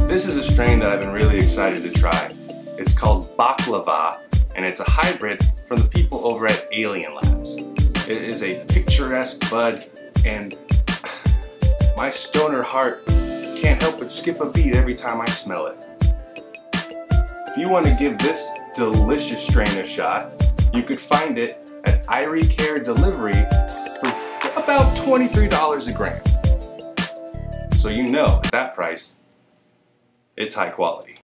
This is a strain that I've been really excited to try. It's called Baklava, and it's a hybrid from the people over at Alien Labs. It is a picturesque bud, and my stoner heart can't help but skip a beat every time I smell it. If you want to give this delicious strain a shot, you could find it at Irie Care Delivery for about $23 a gram. So you know, at that price, it's high quality.